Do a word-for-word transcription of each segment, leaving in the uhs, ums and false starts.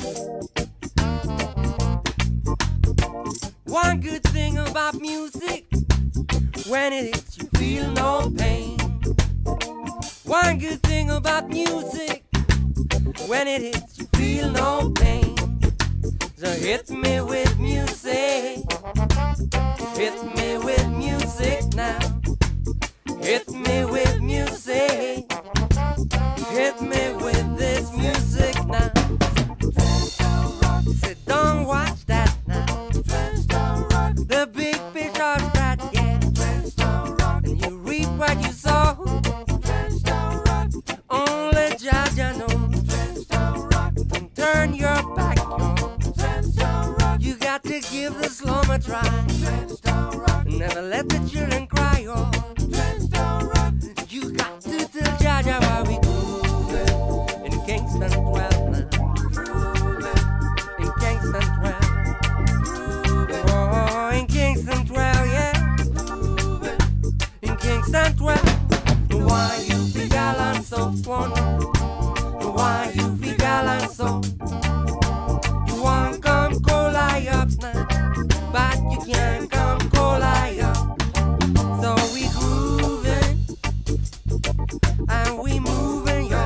One good thing about music, when it hits you feel no pain. One good thing about music, when it hits you feel no pain. So hit me with music, hit me with music now. Hit me with music, hit me with this music now. Say don't watch that now. The big fish are that, yeah. And you reap what you sow. Only Jah Jah knows. Don't turn your back, yo. You got to give the slum a try. Never let the children cry, oh. You got to tell Jah Jah why we groovin' in Kingston twelve now. In Kingston twelve. Oh, in Kingston twelve, yeah. In Kingston twelve. Why you be gallant so one? Why you be gallant so? You want come cold eye up now, but you can't come cold eye up. So we groovin' and we moving, yo.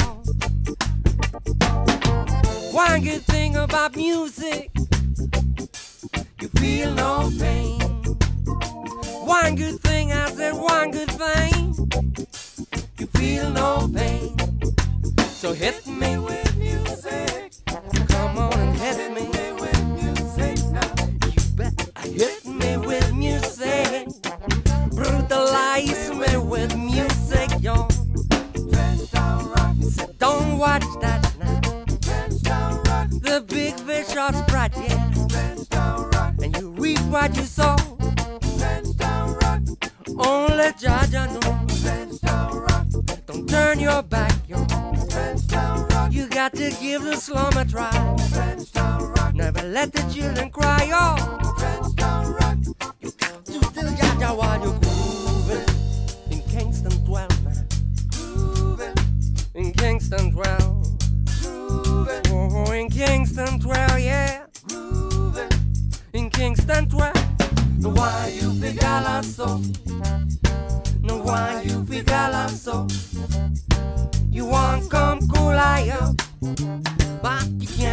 One good thing about music, you feel no pain. One good thing, I said one good thing, you feel no pain. So hit me with music, come on and hit me with music now. You bet, hit me with music, brutalize me with music, yo. So don't watch that now. The big fish are spread, yeah. And you reap what you sow. Only Jah Jah knows. Don't turn your back, yo. You got to give the slum a try. Never let the children cry, yo. You got to tell Jah Jah while you're grooving in Kingston twelve now. In Kingston twelve. Oh, in Kingston twelve, yeah. In Kingston twelve. No, why you be gallant so? No, why you be gallant so? You want come cool eye up, but you can't.